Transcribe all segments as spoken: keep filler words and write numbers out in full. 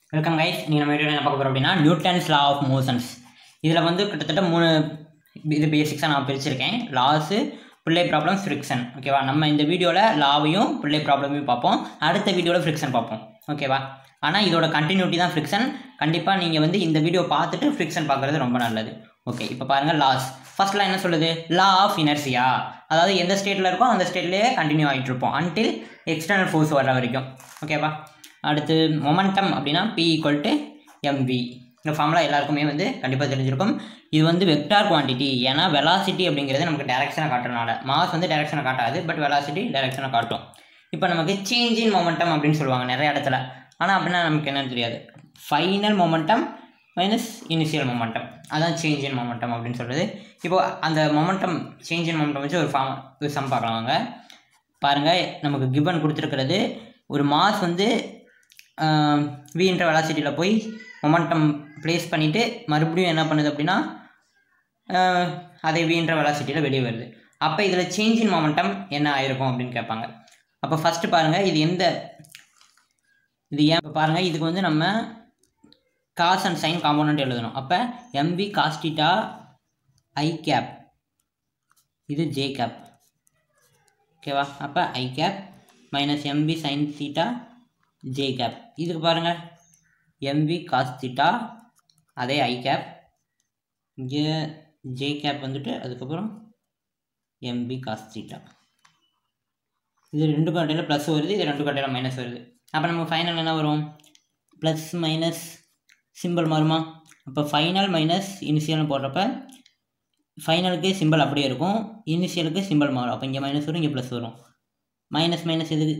Welcome guys. நீங்கள் நம்ம video என்ன பார்க்க போகிறோம் அப்படின்னா நியூட்டன்ஸ் லா ஆஃப் மோஷன்ஸ். இதில் வந்து கிட்டத்தட்ட மூணு இது பேசிக்ஸாக நான் பிரிச்சிருக்கேன். Laws, pulley problem, friction. ஓகேவா? நம்ம இந்த வீடியோவில் லாவையும் பிள்ளை ப்ராப்ளமையும் பார்ப்போம். அடுத்த வீடியோவில் ஃப்ரிக்ஷன் பார்ப்போம். ஓகேவா? ஆனால் இதோட கண்டினியூட்டி தான் ஃப்ரிக்ஷன். கண்டிப்பாக நீங்கள் வந்து இந்த வீடியோ பார்த்துட்டு ஃப்ரிக்ஷன் பார்க்குறது ரொம்ப நல்லது. ஓகே, இப்போ பாருங்கள் லாஸ். ஃபர்ஸ்ட்லாம் என்ன சொல்லுது? Law of inertia. அதாவது எந்த ஸ்டேட்டில் இருக்கோ அந்த ஸ்டேட்லேயே கண்டினியூ ஆகிட்டு இருப்போம் அன்டில் எக்ஸ்டர்னல் ஃபோர்ஸ் வர்ற வரைக்கும். ஓகேவா? அடுத்து மொமெண்டம் அப்படின்னா பி ஈக்குவல் டு எம்வி. இந்த ஃபார்முலா எல்லாருக்குமே வந்து கண்டிப்பாக தெரிஞ்சிருக்கும். இது வந்து வெக்டார் குவான்டிட்டி. ஏன்னா வெலாசிட்டி அப்படிங்கிறது நமக்கு டைரக்ஷனை காட்டுறதுனால, மாஸ் வந்து டைரக்ஷனை காட்டாது, பட் வெலாசிட்டி டைரக்ஷனை காட்டும். இப்போ நமக்கு சேஞ்ச் இன் மொமெண்டம் அப்படின்னு சொல்லுவாங்க நிறைய இடத்துல. ஆனால் அப்படின்னா நமக்கு என்னன்னு தெரியாது. Final momentum minus initial momentum, அதான் சேஞ்ச் இன் மொமெண்டம் அப்படின்னு சொல்கிறது. இப்போது அந்த மொமெண்டம் சேஞ்ச் இன் மொமெண்டம் வச்சு ஒரு ஃபார்ம் ஒரு சம் பார்க்கலாம் வாங்க. பாருங்கள், நமக்கு கிவன் கொடுத்துருக்கிறது ஒரு மாஸ் வந்து வின்ற வெலாசிட்டியில் போய் மொமெண்டம் ப்ளேஸ் பண்ணிவிட்டு மறுபடியும் என்ன பண்ணுது அப்படின்னா அதை வின்ற வெலாசிட்டியில் வெளியே வருது. அப்போ இதில் சேஞ்ச் இன் மொமெண்டம் என்ன ஆயிருக்கும் அப்படின்னு கேட்பாங்க. அப்போ ஃபஸ்ட்டு பாருங்கள், இது எந்த இது ஏன் இப்போ பாருங்கள், இதுக்கு வந்து நம்ம காஸ் அண்ட் சைன் காம்போனன்ட் எழுதணும். அப்போ MV cos theta I cap, இது ஜே கேப். ஓகேவா? அப்போ I cap minus MV sine theta J cap. இதுக்கு பாருங்கள் எம்வி காஸ் தீட்டா, அதே ஐ கேப், இங்கே ஜே கேப் வந்துட்டு அதுக்கப்புறம் எம்பி காஸ் தீட்டா. இது ரெண்டு கட்டையில் ப்ளஸ் வருது, இது ரெண்டு கட்டையில் மைனஸ் வருது. அப்போ நமக்கு ஃபைனல் என்ன வரும்? ப்ளஸ் மைனஸ் சிம்பிள் மாறுமா? அப்போ ஃபைனல் மைனஸ் இனிஷியல்னு போடுறப்ப ஃபைனலுக்கு சிம்பிள் அப்படியே இருக்கும், இனிஷியலுக்கு சிம்பிள் மாறும். அப்போ இங்கே மைனஸ் வரும், இங்கே ப்ளஸ் வரும். மைனஸ் மைனஸ் எதுக்கு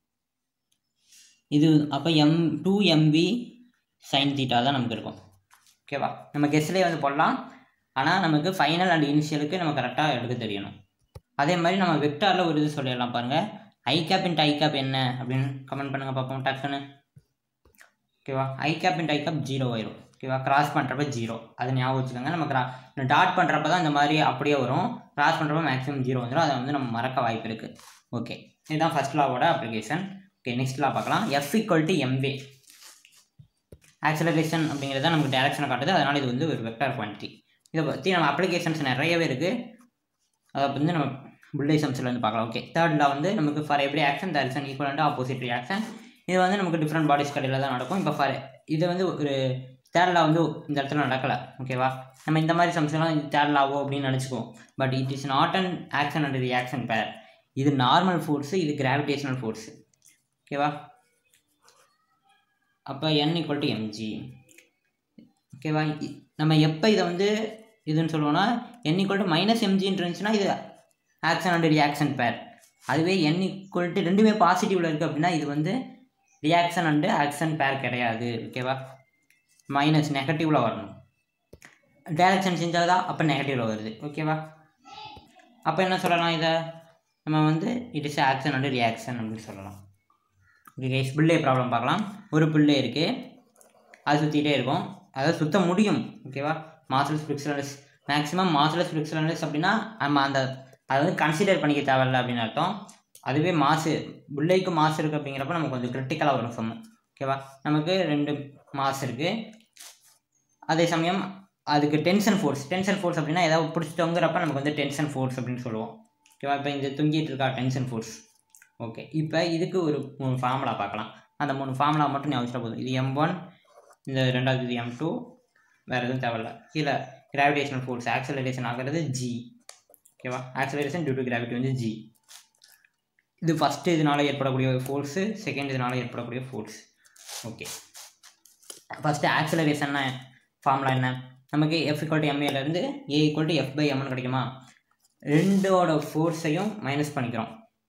இது? அப்போ M two MB sine theta தான் நமக்கு இருக்கும். ஓகேவா? நம்ம கெஸ்ட்லேயே வந்து போடலாம், ஆனால் நமக்கு ஃபைனல் அண்ட் இனிஷியலுக்கு நம்ம கரெக்டாக எடுக்க தெரியணும். அதே மாதிரி நம்ம வெக்டாரில் ஒரு இது சொல்லிடலாம். பாருங்கள், I cap into I cap என்ன அப்படின்னு கமெண்ட் பண்ணுங்கள் பார்ப்போம் டக்குன்னு. ஓகேவா? I cap into I cap zero ஆயிரும். ஓகேவா? கிராஸ் பண்ணுறப்ப ஜீரோ, அதை ஞாபகம் வச்சுக்கோங்க. நம்ம கிரா டாட் பண்ணுறப்ப தான் இந்த மாதிரி அப்படியே வரும், கிராஸ் பண்ணுறப்ப மேக்ஸிமம் ஜீரோ வந்துடும். அதை வந்து நம்ம மறக்க வாய்ப்பு இருக்குது. ஓகே, இதுதான் ஃபர்ஸ்ட் லாவோட அப்ளிகேஷன். ஓகே, நெக்ஸ்ட் லா பார்க்கலாம். F equal to MA. Acceleration அப்படிங்கிறது தான் நமக்கு டைரக்ஷனை காட்டுது, அதனால் இது வந்து ஒரு வெக்டார் குவான்டிட்டி. இதை பற்றி நம்ம அப்ளிகேஷன்ஸ் நிறையவே இருக்குது, அதை வந்து நம்ம புல்லை சம்ஸில் வந்து பார்க்கலாம். ஓகே, தேர்ட் லா வந்து நமக்கு for every action there is an equal and opposite reaction. இது வந்து நமக்கு டிஃப்ரெண்ட் பாடிஸ் கடையில் தான் நடக்கும். இப்போ ஃபார் இது வந்து ஒரு தேர்ட் லா வந்து இந்த இடத்துல நடக்கலை. ஓகேவா? நம்ம இந்த மாதிரி சம்ஸ்லாம் இது தேர்ட் லாவோ அப்படின்னு நினச்சிக்குவோம். But it is not an action and reaction pair. இது நார்மல் ஃபோர்ஸு, இது கிராவிடேஷனல் ஃபோர்ஸு. ஓகேவா? அப்போ என் ஈக்குவல் டு எம்ஜி. ஓகேவா? நம்ம எப்போ இதை வந்து இதுன்னு சொல்லுவோம்னா என் ஈக்குவல் டு மைனஸ் எம்ஜின்னு இருந்துச்சுன்னா இது ஆக்ஷன் அண்ட் ரியாக்ஷன் பேர். அதுவே என் ஈக்குவல் டு ரெண்டுமே பாசிட்டிவில் இருக்குது அப்படின்னா இது வந்து ரியாக்ஷன் அண்டு ஆக்ஷன் பேர் கிடையாது. ஓகேவா? மைனஸ் நெகட்டிவில் வரணும். டைரக்ஷன் செஞ்சால் தான் அப்போ நெகட்டிவில் வருது. ஓகேவா? அப்போ என்ன சொல்லலாம்? இதை நம்ம வந்து it is action and reaction அப்படின்னு சொல்லலாம். ஓகே கைஸ், பிள்ளை ப்ராப்ளம் பார்க்கலாம். ஒரு பிள்ளை இருக்குது, அது சுற்றிகிட்டே இருக்கும், அதாவது சுற்ற முடியும். ஓகேவா? Massless frictionless, maximum massless frictionless அப்படின்னா நம்ம அந்த அதை வந்து கன்சிடர் பண்ணிக்க தேவையில்லை அப்படின்னு அர்த்தம். அதுவே மாசு, பிள்ளைக்கு மாசு இருக்குது அப்படிங்கிறப்ப நமக்கு கொஞ்சம் கிரிட்டிக்கலாக வரும் சம். ஓகேவா? நமக்கு ரெண்டு மாஸ் இருக்குது, அதே சமயம் அதுக்கு டென்ஷன் ஃபோர்ஸ். டென்ஷன் ஃபோர்ஸ் அப்படின்னா ஏதாவது பிடிச்சி தொங்குறப்ப நமக்கு வந்து டென்ஷன் ஃபோர்ஸ் அப்படின்னு சொல்லுவோம். ஓகேவா? இப்போ இந்த தொங்கிட்டு இருக்கா டென்ஷன் ஃபோர்ஸ். ஓகே, இப்போ இதுக்கு ஒரு மூணு ஃபார்முலா பார்க்கலாம். அந்த மூணு ஃபார்முலா மட்டும் ஞாபகம் போதும். இது எம் ஒன், இந்த ரெண்டாவது இது எம் டூ, வேறு எதுவும் தேவையில்ல. கீழே கிராவிடேஷனல் ஃபோர்ஸ் ஆக்சலரேஷன் ஆகிறது ஜி. ஓகேவா? ஆக்சலரேஷன் டியூ டு கிராவிட்டி வந்து ஜி. இது ஃபஸ்ட்டு இதனால் ஏற்படக்கூடிய ஃபோர்ஸு, செகண்ட் இதனால் ஏற்படக்கூடிய ஃபோர்ஸ். ஓகே, ஃபஸ்ட்டு ஆக்சலரேஷன்னா ஃபார்முலா என்ன? நமக்கு எஃப் ஈக்குவல் டு எம்ஏலேருந்து A equal to F by எம்னு கிடைக்குமா? ரெண்டோட ஃபோர்ஸையும் மைனஸ் பண்ணிக்கிறோம்.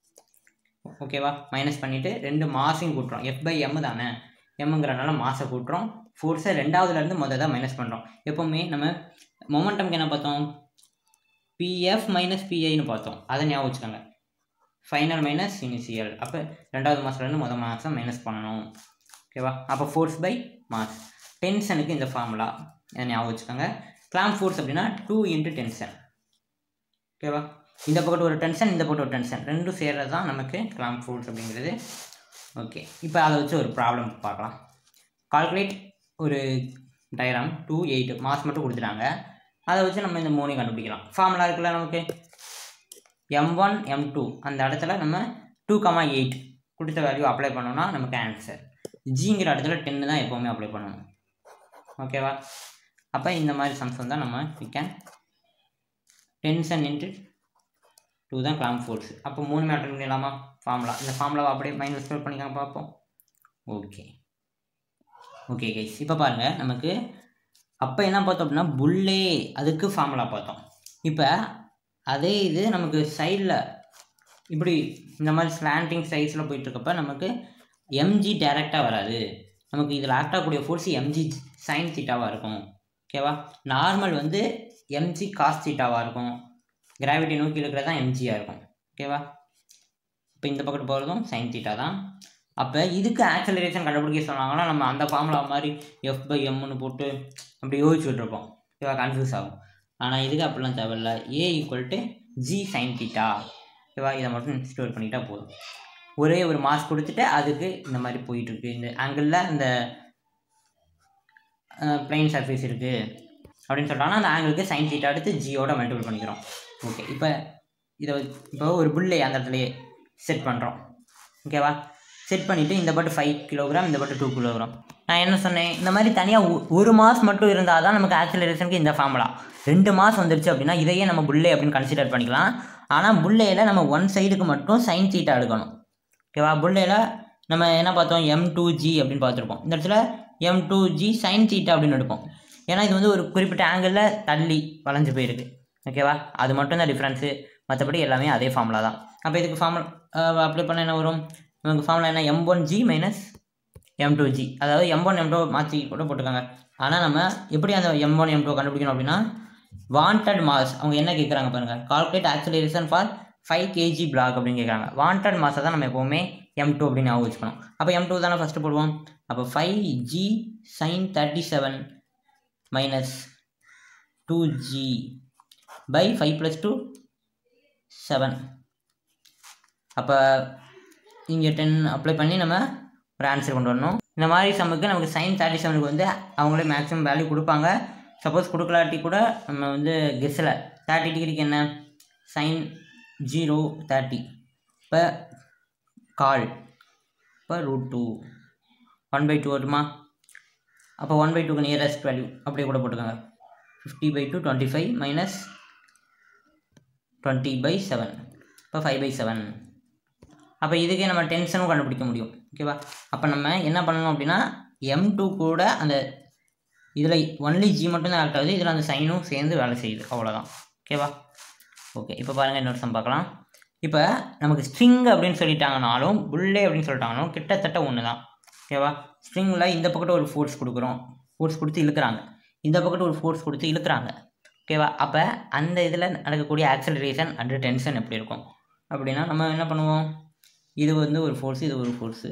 ஓகேவா? மைனஸ் பண்ணிவிட்டு ரெண்டு மாசையும் கூட்டுறோம். எஃப் பை எம் தானே, எம்ங்கிறனால மாசை கூட்டுறோம். ஃபோர்ஸை ரெண்டாவதுலேருந்து மொதல் தான் மைனஸ் பண்ணுறோம். எப்போவுமே நம்ம மொமெண்டம்க்கு என்ன பார்த்தோம்? பிஎஃப் மைனஸ் பிஐன்னு பார்த்தோம், அதை ஞாபகம் வச்சுக்கோங்க. Final minus initial. அப்போ ரெண்டாவது மாதத்துலேருந்து மொதல் மாதம் மைனஸ் பண்ணணும். ஓகேவா? அப்போ ஃபோர்ஸ் பை மாஸ். டென்ஷனுக்கு இந்த ஃபார்முலா இதை ஞாபகம் வச்சுக்கோங்க. கிளாம்ப் ஃபோர்ஸ் அப்படின்னா டூ இன்ட்டு டென்ஷன். ஓகேவா? இந்த பக்கத்து ஒரு டென்ஷன், இந்த பக்கத்து ஒரு டென்ஷன், ரெண்டும் சேர்றது தான் நமக்கு கிளாம்ப் ஃபோர்ஸ் அப்படிங்கிறது. ஓகே, இப்போ அதை வச்சு ஒரு ப்ராப்ளம் பார்க்கலாம். கால்குலேட் ஒரு டயக்ராம் டூ எயிட் மாஸ் மட்டும் கொடுத்துட்டாங்க. அதை வச்சு நம்ம இந்த மூணையும் கண்டுபிடிக்கலாம். ஃபார்முலா இருக்குல்ல நமக்கு எம் ஒன் எம் டூ அந்த இடத்துல நம்ம டூ கமா எயிட் கொடுத்த வேல்யூ அப்ளை பண்ணோம்னா நமக்கு ஆன்சர். ஜிங்கிற இடத்துல டென்னு தான் எப்போவுமே அப்ளை பண்ணணும். ஓகேவா? அப்போ இந்த மாதிரி சம்ஸ் வந்தால் நம்ம we can tension into two தான் கிளாம் ஃபோர்ஸ். அப்போ மூணுமே அட்டன் பண்ணிடலாமா? ஃபார்முலா இந்த ஃபார்முலாவை அப்படியே மைண்ட் ஸ்டோர் பண்ணிக்காம பார்ப்போம். ஓகே ஓகே கைஸ், இப்போ பாருங்கள் நமக்கு அப்போ என்ன பார்த்தோம் அப்படின்னா புல்லே அதுக்கு ஃபார்முலா பார்த்தோம். இப்போ அதே இது நமக்கு சைடில் இப்படி இந்த மாதிரி ஸ்லாண்டிங் சைஸில் போயிட்டுருக்கப்ப நமக்கு எம்ஜி டைரெக்டாக வராது. நமக்கு இதில் ஆக்ட் ஆகக்கூடிய ஃபோர்ஸ் எம்ஜி சைன் தீட்டாவாக இருக்கும். ஓகேவா? நார்மல் வந்து எம்ஜி காஸ் தீட்டாவாக இருக்கும். கிராவிட்டி நோக்கி இருக்கிறது தான் எம்ஜியாக இருக்கும். ஓகேவா? இப்போ இந்த பக்கத்து போகிறதும் சைன் தீட்டா தான். அப்போ இதுக்கு ஆக்சலரேஷன் கண்டுபிடிக்க சொன்னாங்கன்னா நம்ம அந்த ஃபார்முலா மாதிரி எஃப் பை எம்னு போட்டு அப்படி யோசிச்சுட்டு இருப்போம். ஓகேவா? கன்ஃபியூஸ் ஆகும். ஆனால் இதுக்கு அப்படிலாம் தேவையில்லை. A equal to G sine theta. ஓகேவா? இதை மட்டும் ஸ்டோர் பண்ணிட்டா போதும். ஒரே ஒரு மாஸ் கொடுத்துட்டு அதுக்கு இந்த மாதிரி போயிட்டுருக்கு. இந்த ஆங்கிளில் இந்த பிளைன் சர்ஃபேஸ் இருக்குது அப்படின்னு சொல்லிட்டாங்கன்னா அந்த ஆங்கிளுக்கு சைன் தீட்டா எடுத்து ஜியோட மல்டிபிள் பண்ணிக்கிறோம். ஓகே, இப்போ இதை இப்போ ஒரு புல்லை அந்த இடத்துலையே செட் பண்ணுறோம். ஓகேவா? செட் பண்ணிவிட்டு இந்த பட்டு ஃபைவ் கிலோகிராம் இந்த பட்டு டூ கிலோகிராம். நான் என்ன சொன்னேன், இந்த மாதிரி தனியாக ஒரு மாஸ் மட்டும் இருந்தால் தான் நமக்கு ஆக்சிலரேஷனுக்கு இந்த ஃபார்முலா. ரெண்டு மாஸ் வந்துருச்சு அப்படின்னா இதையே நம்ம புல்லே அப்படின்னு கன்சிடர் பண்ணிக்கலாம். ஆனால் புல்லையில் நம்ம ஒன் சைடுக்கு மட்டும் சைன் தீட்டா எடுக்கணும். ஓகேவா? புல்லையில் நம்ம என்ன பார்த்தோம், எம் டூ ஜி அப்படின்னு பார்த்துருப்போம். இந்த இடத்துல M two G sine theta அப்படின்னு எடுப்போம். ஏன்னா இது வந்து ஒரு குறிப்பிட்ட ஆங்கிளில் தள்ளி வளைஞ்சு போயிருக்கு. ஓகேவா? அது மட்டும் தான் டிஃப்ரென்ஸு, மற்றபடி எல்லாமே அதே ஃபார்முலா தான். அப்போ இதுக்கு ஃபார்முலா அப்ளை பண்ண என்ன வரும், நமக்கு ஃபார்முலா என்ன, M one G minus M two G. அதாவது எம் ஒன் எம் டூ மாற்றி கூட போட்டுருக்காங்க. ஆனால் நம்ம எப்படி அந்த எம் ஒன் எம் டூ கண்டுபிடிக்கணும் அப்படின்னா வாண்டட் மாஸ் அவங்க என்ன கேட்குறாங்க பாருங்கள், calculate acceleration for five KG block அப்படின்னு கேட்குறாங்க. வாண்டட் மாஸை தான் நம்ம எப்போவுமே எம் டூ அப்படின்னு ஞாபகம் வச்சுக்கணும். அப்போ எம் டூ தானே ஃபஸ்ட்டு போடுவோம். அப்போ five G sine thirty seven minus two G by five plus two seven. அப்போ இங்கே டென் அப்ளை பண்ணி நம்ம ஒரு ஆன்சர் கொண்டு வரணும். இந்த மாதிரி சம்முக்கு நமக்கு சைன் தேர்ட்டி செவனுக்கு வந்து அவங்களே மேக்ஸிமம் வேல்யூ கொடுப்பாங்க. சப்போஸ் கொடுக்கலாட்டி கூட நம்ம வந்து கெஸ்ஸில் தேர்ட்டி டிகிரிக்கு என்ன சைன் ஜீரோ தேர்ட்டி இப்போ கால் இப்போ root two one by two வருமா. அப்போ ஒன் பை டூக்கு நியரஸ்ட் வேல்யூ அப்படியே கூட போட்டுக்கோங்க. Fifty by two twenty five minus twenty by seven இப்போ ஃபைவ் பை செவன். அப்போ இதுக்கே நம்ம டென்ஷனும் கண்டுபிடிக்க முடியும். ஓகேவா? அப்போ நம்ம என்ன பண்ணணும் அப்படின்னா எம் டூ கூட அந்த இதில் ஒன்லி ஜி மட்டும்தான் ஆக்ட் ஆகுது, இதில் அந்த சைனும் சேர்ந்து வேலை செய்யுது, அவ்வளோதான். ஓகேவா? ஓகே, இப்போ பாருங்கள் இன்னொரு சம் பார்க்கலாம். இப்போ நமக்கு ஸ்ட்ரிங் அப்படின்னு சொல்லிட்டாங்கனாலும் புல்லே அப்படின்னு சொல்லிட்டாங்கனாலும் கிட்டத்தட்ட ஒன்று தான். ஓகேவா? ஸ்ட்ரிங்கில் இந்த பக்கத்து ஒரு ஃபோர்ஸ் கொடுக்குறோம், ஃபோர்ஸ் கொடுத்து இழுக்கிறாங்க, இந்த பக்கத்து ஒரு ஃபோர்ஸ் கொடுத்து இழுக்கிறாங்க. ஓகேவா? அப்போ அந்த இதில் நடக்கக்கூடிய ஆக்சலரேஷன் அண்ட் டென்ஷன் எப்படி இருக்கும் அப்படின்னா நம்ம என்ன பண்ணுவோம், இது வந்து ஒரு ஃபோர்ஸு, இது ஒரு ஃபோர்ஸு.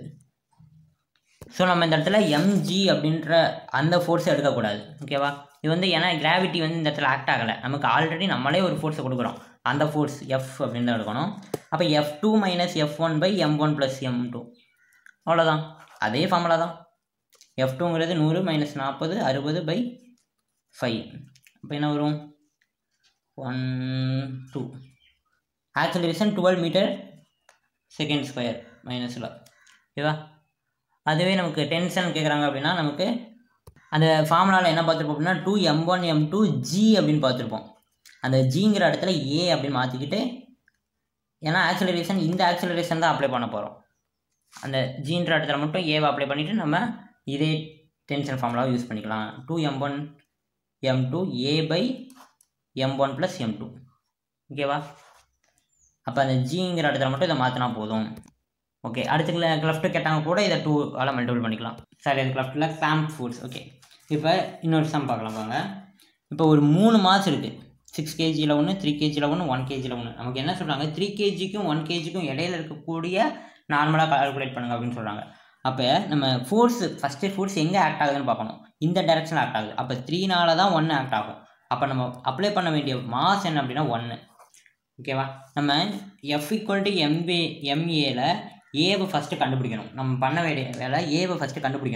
ஸோ நம்ம இந்த இடத்துல எம்ஜி அப்படின்ற அந்த ஃபோர்ஸை எடுக்கக்கூடாது. ஓகேவா? இது வந்து ஏன்னா கிராவிட்டி வந்து இந்த இடத்துல ஆக்ட் ஆகலை, நமக்கு ஆல்ரெடி நம்மளே ஒரு ஃபோர்ஸை கொடுக்குறோம், அந்த ஃபோர்ஸ் எஃப் அப்படின்னு தான் எடுக்கணும். அப்போ F two minus F one by M one plus M two, அவ்வளோதான், அதே ஃபார்முலா தான். எஃப் டூங்கிறது நூறு மைனஸ் நாற்பது அறுபது பை ஃபைவ். அப்போ என்ன வரும், one two. Acceleration twelve metre second square மைனஸில். ஓகேவா? அதுவே நமக்கு டென்ஷன் கேட்குறாங்க அப்படின்னா நமக்கு அந்த ஃபார்முலாவில் என்ன பார்த்துருப்போம் அப்படின்னா two M one M two G அப்படின்னு பார்த்துருப்போம். அந்த ஜிங்கிற இடத்துல ஏ அப்படின்னு மாற்றிக்கிட்டு, ஏன்னா ஆக்சலரேஷன் இந்த ஆக்சலரேஷன் தான் அப்ளை பண்ண போகிறோம், அந்த ஜின்ற இடத்துல மட்டும் ஏவை அப்ளை பண்ணிவிட்டு நம்ம இதே டென்ஷன் ஃபார்முலாவை யூஸ் பண்ணிக்கலாம். Two M one M two A by M one plus M two. ஓகேவா? அப்போ அந்த ஜிங்கிற இடத்துல மட்டும் இதை மாற்றினா போதும். ஓகே, அடுத்த கிளஃப்ட்டு கேட்டாங்க கூட இதை டூ ஆல் மல்டிபிள் பண்ணிக்கலாம். சரி, அது கிளஃப்ட்டில் கிளாம்ப் ஃபோர்ஸ். ஓகே, இப்போ இன்னொரு சம் பார்க்கலாம் பாருங்க. இப்போ ஒரு மூணு மாஸ் இருக்குது, சிக்ஸ் கேஜியில் ஒன்று, த்ரீ கேஜியில் ஒன்று, ஒன் கேஜியில் ஒன்று. நமக்கு என்ன சொல்கிறாங்க, த்ரீ கேஜிக்கும் ஒன் கேஜிக்கும் இடையில இருக்கக்கூடிய நார்மலாக கால்குலேட் பண்ணுங்க அப்படின்னு சொல்கிறாங்க. அப்போ நம்ம ஃபோர்ஸு ஃபஸ்ட்டு ஃபோர்ஸ் எங்கே ஆக்ட் ஆகுதுன்னு பார்க்கணும், இந்த டைரெக்ஷனில் ஆக்ட் ஆகுது. அப்போ த்ரீனால தான் ஒன்று ஆக்ட் ஆகும். அப்போ நம்ம அப்ளை பண்ண வேண்டிய மாஸ் என்ன அப்படின்னா ஒன்று. ஓகேவா? நம்ம எஃப் ஈக்குவல் டு எம்பே எம்ஏல ஏவை ஃபஸ்ட்டு கண்டுபிடிக்கணும். நம்ம பண்ண வேண்டிய வேலை ஏவை ஃபஸ்ட்டு கண்டுபிடிக்கணும்.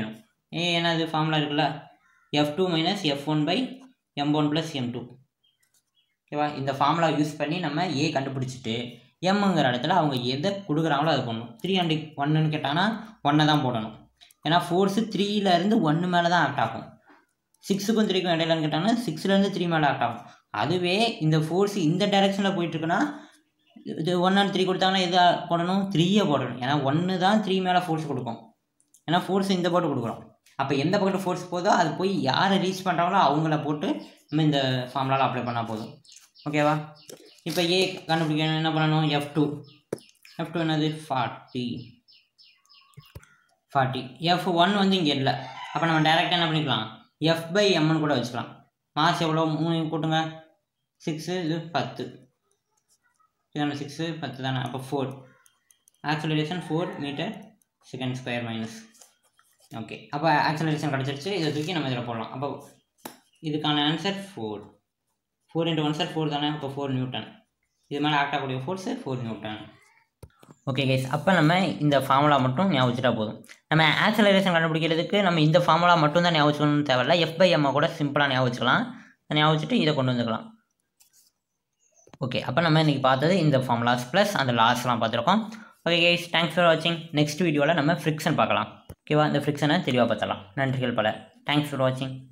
ஏ என்னது ஃபார்முலா இருக்குல்ல F two minus F one by M one plus M two. ஓகேவா? இந்த ஃபார்முலா யூஸ் பண்ணி நம்ம ஏ கண்டுபிடிச்சிட்டு எம்ங்கிற இடத்துல அவங்க எதை கொடுக்குறாங்களோ அதை பண்ணணும். த்ரீ அண்ட் ஒன்றுன்னு கேட்டாங்கன்னா ஒன்றை தான் போடணும். ஏன்னா ஃபோர்ஸு த்ரீலேருந்து ஒன்று மேலே தான் ஆக்ட் ஆகும். சிக்ஸுக்கும் த்ரீக்கும் இடையிலன்னு கேட்டாங்கன்னா சிக்ஸ்லேருந்து த்ரீ மேலே ஆக்ட் ஆகும். அதுவே இந்த ஃபோர்ஸ் இந்த டைரெக்ஷனில் போயிட்டுருக்குன்னா இது ஒன் அண்ட் த்ரீ கொடுத்தாங்கன்னா எதை போடணும்? த்ரீயை போடணும். ஏன்னா ஒன்று தான் த்ரீ மேலே ஃபோர்ஸ் கொடுக்கும். ஏன்னா ஃபோர்ஸ் இந்த போட்டு கொடுக்குறோம். அப்போ எந்த பக்கத்து ஃபோர்ஸ் போதோ அது போய் யாரை ரீச் பண்ணுறாங்களோ அவங்கள போட்டு நம்ம இந்த ஃபார்முலாவில் அப்ளை பண்ணால் போதும். ஓகேவா? இப்போ ஏ கண்டுபிடிக்கணும் என்ன பண்ணணும்? எஃப் டூ எஃப் டூ என்னது? ஃபார்ட்டி ஃபார்ட்டி எஃப் ஒன் வந்து இங்கே இல்லை. அப்போ நம்ம டேரெக்டாக என்ன பண்ணிக்கலாம்? எஃப் பை எம்னு கூட வச்சுக்கலாம். மாஸ் எவ்வளோ? மூணு கூட்டுங்க. சிக்ஸு இது பத்து இதுதானே? சிக்ஸு பத்து தானே? அப்போ four. Acceleration four metre second square minus. Okay, அப்போ ஆக்சலரேஷன் கிடச்சிருச்சு. இதை தூக்கி நம்ம இதில் போடலாம். அப்போ இதுக்கான answer four. Four into one sir four தானே? அப்போ ஃபோர் நியூட்டன். இது மேலே ஆக்ட் ஆகக்கூடிய force four newton. Okay guys, அப்போ நம்ம இந்த ஃபார்முலா மட்டும் ஞாபகம் வச்சுட்டா போதும். நம்ம ஆக்சலரேஷன் கண்டுபிடிக்கிறதுக்கு நம்ம இந்த ஃபார்முலா மட்டும் தான் ஞாபகம் வச்சுக்கணும்னு தேவையில்ல. எஃப் பை எம்மை கூட சிம்பிளாக ஞாபகம் வச்சுக்கலாம். ஞாபகம் வச்சுட்டு இதை கொண்டு வந்துக்கலாம். ஓகே, அப்போ நம்ம இன்றைக்கி பார்த்தது இந்த ஃபார்முலாஸ் ப்ளஸ் அந்த லாஸ்லாம் பார்த்துருக்கோம். ஓகே கைஸ், தேங்க்ஸ் ஃபார் வாட்சிங். நெக்ஸ்ட் வீடியோவில் நம்ம ஃப்ரிக்ஷன் பார்க்கலாம். ஓகேவா? இந்த ஃப்ரிக்ஷனை தெளிவாக பார்த்தலாம். நன்றிகள் பல. தேங்க்ஸ் ஃபார் வாட்சிங்.